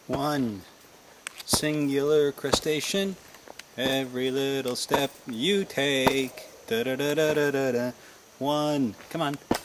One singular crustacean, every little step you take. Da da da da da da da. One. Come on.